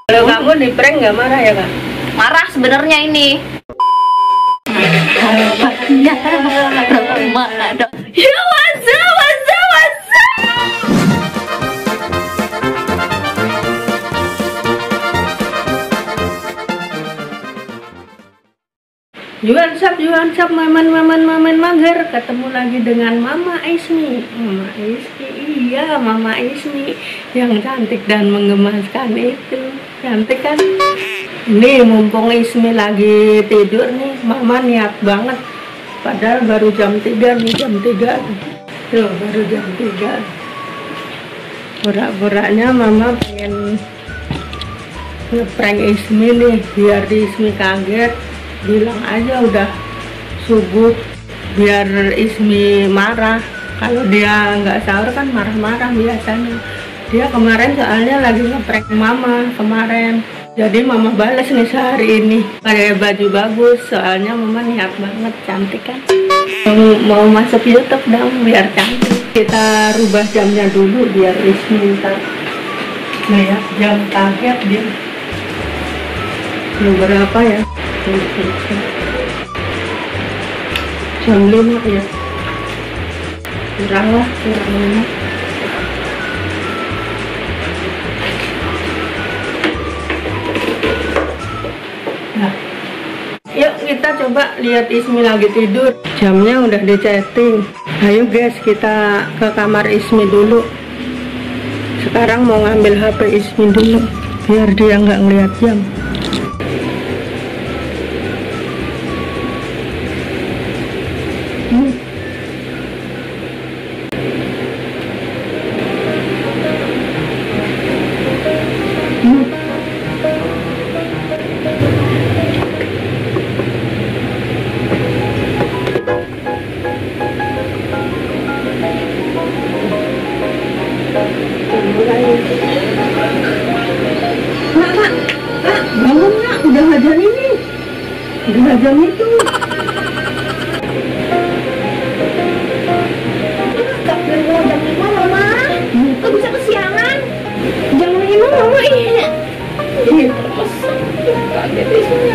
Kalau kamu di prank nggak marah ya kak? Marah sebenarnya ini. Ya what's up? Yuan sap, maman mager. Ketemu lagi dengan Mama Ismi. Iya, Mama Ismi yang cantik dan menggemaskan itu. Cantik kan? Ini mumpung Ismi lagi tidur nih, Mama niat banget. Padahal baru jam 3 nih, jam 3. Tuh, baru jam 3. Borak-boraknya Mama pengen ngeprank Ismi nih, biar Ismi kaget. Bilang aja udah subuh, biar Ismi marah. Kalau dia nggak sahur kan marah-marah biasanya. Dia kemarin soalnya lagi ngeprank Mama kemarin, jadi Mama balas nih sehari ini pakai baju bagus, soalnya Mama niat banget. Cantik kan? Mau masuk YouTube dong biar cantik. Kita rubah jamnya dulu biar Ismi ntar lihat jam kaget dia. Jam berapa ya? Jam 5 ya, kurang 5. Nah, yuk kita coba lihat Ismi lagi tidur. Jamnya udah di-setting. Ayo guys, kita ke kamar Ismi dulu. Sekarang mau ngambil HP Ismi dulu biar dia nggak ngeliat jam. Bangun nak, udah ajan ini, udah ajan itu. Jam 5 Mama, kok bisa kesiangan? Jam 5 Mama iya. Kaget Ismi.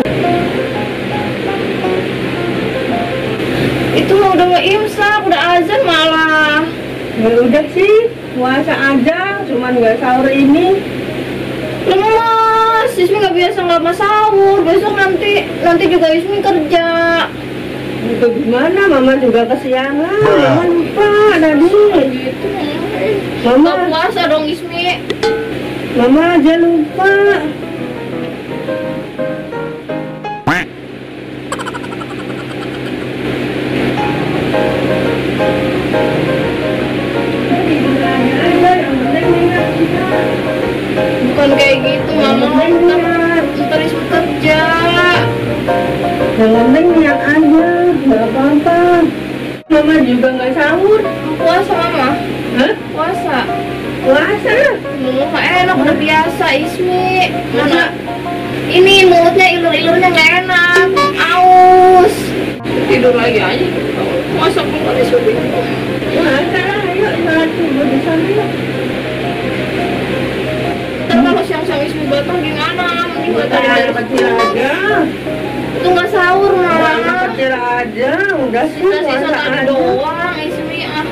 Itu mah udah mau imsak, udah azan malah. Ya udah sih, puasa aja, cuman nggak sahur ini. Lemas, Ismi nggak biasa nggak mau sahur. Besok nanti juga Ismi kerja. Itu gimana? Mama juga kesiangan. Mama lupa tadi. Gitu Mama nggak puasa dong Ismi. Mama aja lupa. Bukan kayak gitu Mama, ntar Ismi kerja. Yang penting niat aja, nggak apa-apa. Mama juga nggak sahur. Puasa Mama? Hah? Puasa? Puasa? Nggak enak, udah biasa Ismi. Mana ini mulutnya ilur-ilurnya nggak enak, aus. Tidur lagi aja. Puasa keluar Ismi. Puasa lah, ayo sholat subuh di sana yuk. Ntar kalau siang-siang Ismi batal gimana? Mending batal Air dari kecil aja. itu nggak sahur Air Mama. kecil aja, udah sih Sisa-sisa puasa tadi aja. doang Ismi ah.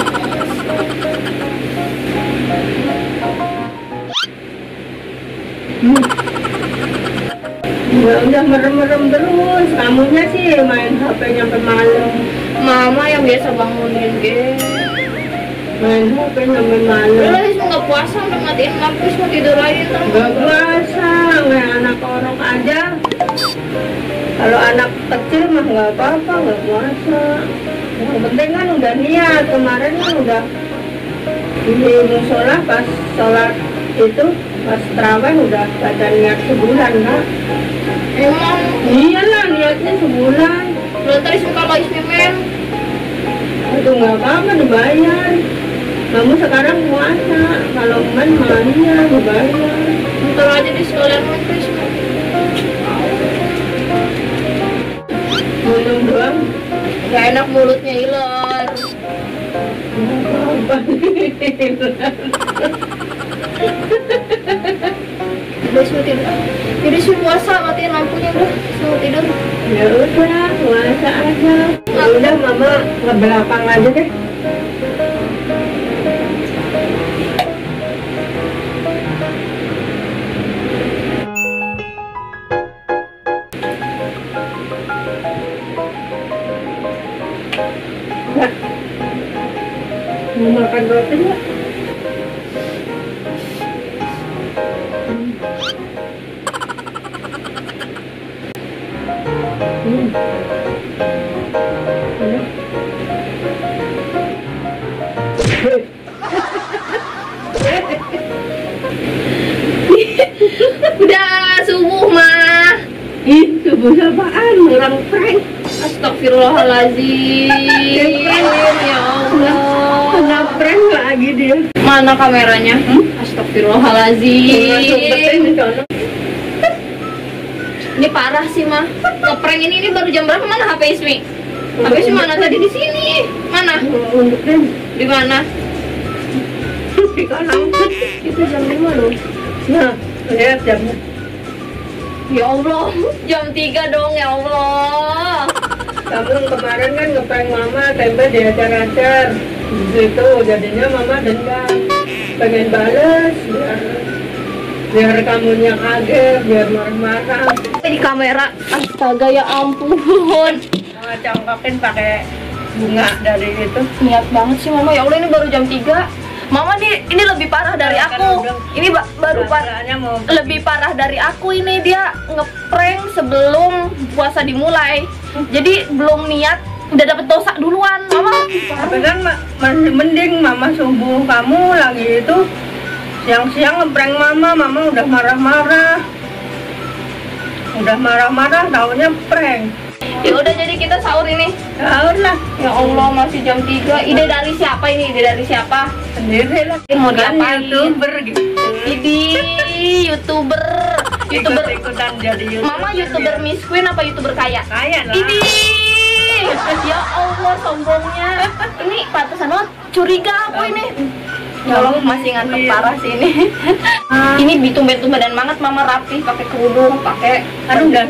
Udah merem-merem terus. Kamunya sih main HP sampai malam. Mama yang biasa bangunin ge. Main HP sampai malam. Udah Ismi nggak puasa, udah matiin lampu Ismi tidur lagi ntar. Gak puasa, kayak anak orang aja. Kalau anak kecil mah nggak apa-apa, nggak puasa. Yang penting kan udah niat. Kemarin kan udah di musola pas sholat itu, pas terawih udah baca niat sebulan kan. Emang Iyalah niatnya sebulan. ntar Ismi kalau Ismi men. Itu nggak apa-apa, dibayar. Kamu sekarang puasa, kalau men malah iya dibayar. Ntar aja di sekalian men Ismi. Minum doang. Gak enak mulutnya iler. Apa? Udah Ismi tidur Ya udah, masa aja. Ya udah, mama ke belakang aja deh. Nah, mau makan roti nggak? Udah subuh mah. Ih, subuh apaan? Orang prank. Astagfirullahaladzim. Ya Allah. Kena prank lagi dia. Mana kameranya? Astagfirullahaladzim. Ini parah sih mah. Ngeprank ini baru jam berapa? Mana HP Ismi? HP Ismi mana tadi di sini? Mana? Di mana? Di kolam. Itu jam 5 loh. Nah, lihat jamnya. Ya Allah, jam 3 dong ya Allah. Kamu kemarin kan ngeprank mama, tempe di acar-acar. Gitu, jadinya mama dendam. Pengen bales, biar kamunya kaget, biar marah-marah. Di kamera, astaga ya ampun. Congkokin pakai bunga dari itu. Niat banget sih mama, ya Allah ini baru jam 3. Mama ini lebih parah dari aku. Ini baru lebih parah dari aku ini. Dia ngeprank sebelum puasa dimulai. Jadi belum niat udah dapet dosa duluan. Mama tapi kan masih mending mama subuh, kamu lagi itu siang-siang ngeprank mama udah marah-marah. Udah marah-marah, taunya prank. Ya udah, jadi kita sahur ini. Sahur lah. Ya Allah, masih jam 3. Ide dari siapa ini? Ide dari siapa? Sendiri lah. Mau Kan diapain? YouTuber gitu. Ini YouTuber. Ikut-ikutan jadi YouTuber. Mama YouTuber Miss Queen apa YouTuber kaya? Kaya lah. Ini. Ya Allah, sombongnya. Ini pantesan banget curiga aku ini. Ya Allah, masih ngantuk parah sih ini. Ini tumben-tumbenan banget mama rapi, pakai kerudung, pakai Kan udah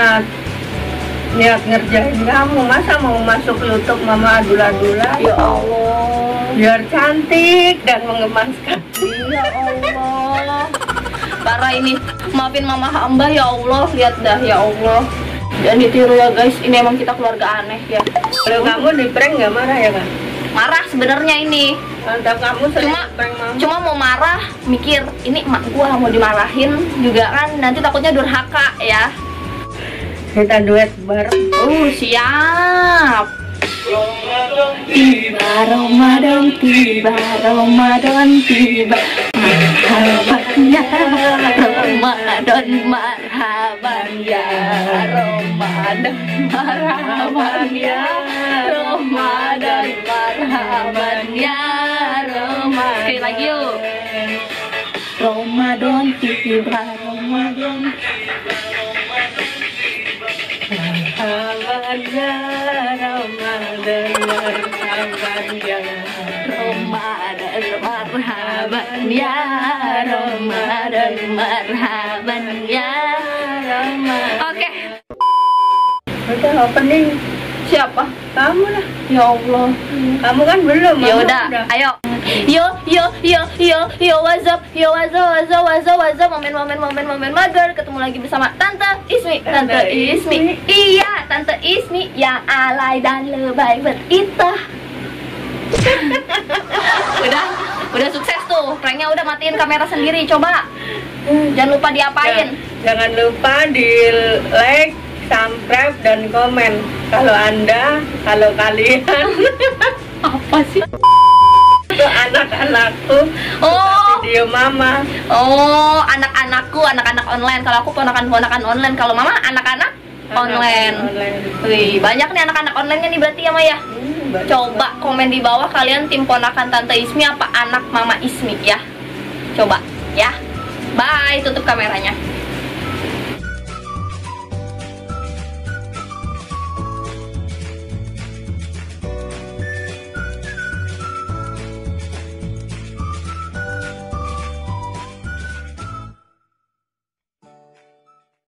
niat ngerjain kamu, masa mau masuk YouTube mama adula-adula? ya Allah. Biar cantik dan mengemaskan. Ya Allah. Parah ini. Maafin mama hamba ya Allah, lihat dah ya Allah. Jangan ditiru ya guys, ini emang kita keluarga aneh ya. Kalau kamu di prank nggak marah ya kan? Marah sebenarnya ini. Mantap, kamu sering Cuma- prank mama. Cuma mau marah, mikir ini emak gua mau dimarahin juga kan nanti takutnya durhaka ya. Kita duet bareng. Siap. Tiba Ramadan tiba, Ramadan tiba. Marhaban ya Ramadan, marhaban ya Ramadan, marhaban ya Ramadan, marhaban ya Ramadan. Sekali lagi yuk. Ramadan tiba, Ramadan. Marhaban ya Ramadan, marhaban ya Ramadan, marhaban ya Ramadan, marhaban ya Ramadan. Oke, Udah opening. siapa? Kamu lah. Ya Allah. Kamu kan belum. Ya mama udah, ayo. Yo, what's up, momen mager, ketemu lagi bersama Tante Ismi. Iya, Tante Ismi yang alay dan lebay beritah. udah sukses tuh, pranknya udah matiin kamera sendiri, coba. Jangan lupa diapain. Jangan lupa di like, subscribe dan komen. Kalau kalian Apa sih? itu anak-anakku Oh, video mama. oh, anak-anakku, anak-anak online. Kalau aku ponakan-ponakan online. Kalau mama anak-anak online. Wih, banyak nih anak-anak online-nya nih berarti ya Maya. Coba komen di bawah kalian tim ponakan Tante Ismi apa anak Mama Ismi ya. Coba ya. Bye, tutup kameranya.